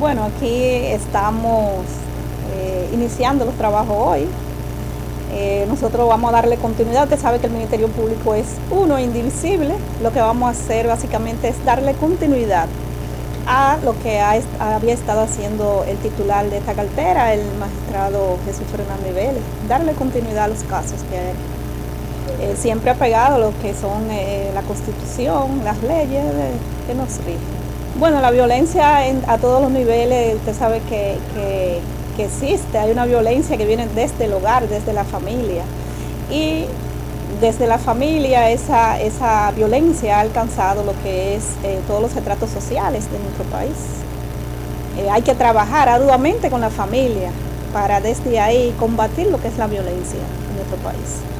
Bueno, aquí estamos iniciando los trabajos hoy. Nosotros vamos a darle continuidad. Usted sabe que el Ministerio Público es uno, indivisible. Lo que vamos a hacer básicamente es darle continuidad a lo que había estado haciendo el titular de esta cartera, el magistrado Jesús Fernández Vélez, darle continuidad a los casos que siempre apegado a lo que son la Constitución, las leyes que nos rigen. Bueno, la violencia a todos los niveles, usted sabe que existe, hay una violencia que viene desde el hogar, desde la familia, y desde la familia esa violencia ha alcanzado lo que es todos los estratos sociales de nuestro país. Hay que trabajar arduamente con la familia para desde ahí combatir lo que es la violencia en nuestro país.